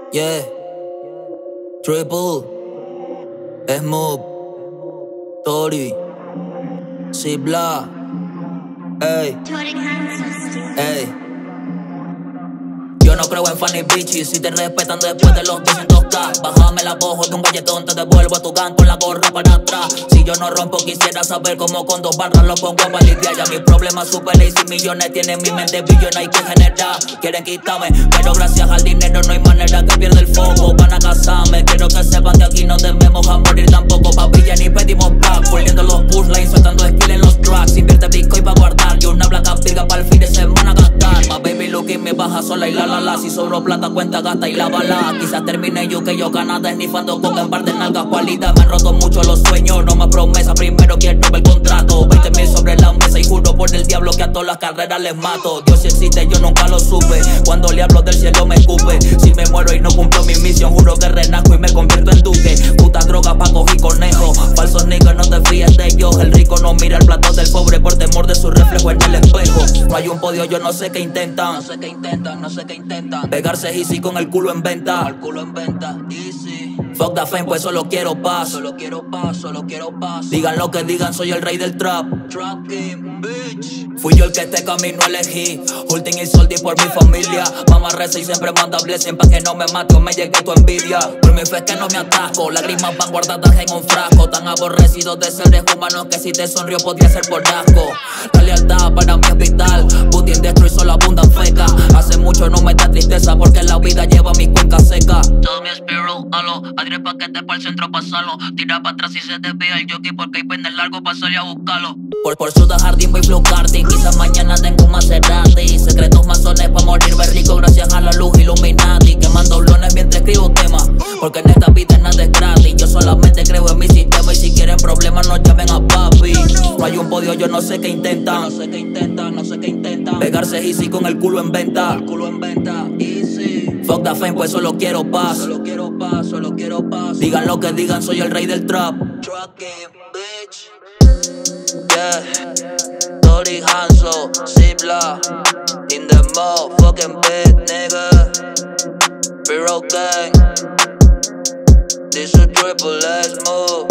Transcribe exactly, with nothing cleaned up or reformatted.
Yeah, Triple, Smoke, Tori, Cibla, ey, ey. Yo no creo en funny bitches, si te respetan después de los doscientos K. Bájame la voz de un galletón, te devuelvo a tu gang con la gorra para atrás. Si yo no rompo, quisiera saber cómo con dos barras lo pongo a lidiar. Ya mis problemas super lazy, millones tienen mi mente billón, hay que generar. Quieren quitarme, pero gracias al dinero no hay manera que pierda el foco. Van a casarme, quiero que sepan que aquí no debemos a morir tampoco. Papi, ya ni pedimos back, puliendo los punchlines, soltando skill en los tracks. Invierte bitcoin pa' guardar y una blanca virga para el fin de semana gastar. My baby looking me baja sola y la la la. Si sobro plata, cuenta, gasta y la bala. Quizás termine yo que yo Canadá esnifando coca en par de nalgas cualidad. Me han roto mucho los sueños, no más promesas. Primero quiero el contrato, veinte mil sobre la mesa y juro por el diablo que a todas las carreras les mato. Dios si existe, yo nunca lo supe. Cuando le hablo del cielo me escupe. Si me muero y no cumplo mi misión, juro que renazco y me convierto en duque. Puta droga pa' coger conejo. Falsos niggas, no te fíes de ellos. El rico no mira el plato del pobre por temor de su reflejo en el espejo. No hay un podio, yo no sé qué intentan. No sé qué intentan, no sé qué intentan. Pegarse easy con el culo en venta. El culo en venta, easy. Fuck the fame, pues solo quiero paz. Solo quiero paz, solo quiero paz. Digan lo que digan, soy el rey del trap. Trap game, bitch. Fui yo el que este camino elegí. Hulting y soldi por mi familia. Mamá reza y siempre manda blessing pa' que no me mate o me llegue tu envidia. Por mi fe es que no me atasco. Lágrimas van guardadas en un frasco. Tan aborrecidos de seres humanos que si te sonrió podría ser por asco. La lealtad para mi hospital. Putin destro y solo abundan fecas. Hace mucho no me da tristeza porque la vida lleva mi cuenca seca. Todo mi espiro, halo. Adriel paquete para el centro pasalo. Tira para atrás y se desvía el jockey porque hay pende largo para salir a buscarlo. Por, por Suda Jardín voy flow karting. Quizás mañana tengo un Maserati. Secretos masones pa' morirme rico gracias a la luz Illuminati. Quemando blones mientras escribo temas, porque en esta vida nada es gratis. Yo solamente creo en mi sistema y si quieren problemas no llamen a papi. No hay un podio, yo no sé qué intentan. No sé qué intentan, no sé qué intentan. Pegarse easy con el culo en venta. El culo en venta, easy. Fuck the fame, pues solo quiero paz. Solo quiero paz, solo quiero paz. Digan lo que digan, soy el rey del trap. Trap game, bitch. Yeah, Tori Hanzo, Cibla, in the motherfucking bed, nigga. Piro gang, this a triple S move.